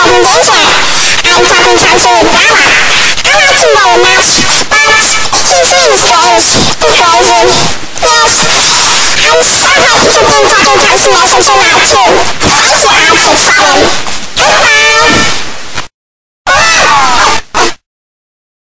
talking data. I'm talking transferring data. I'm asking about math, but he seems close, composing. Yes, I'm so happy to be talking to a small social lab too. Thank you, Alex, for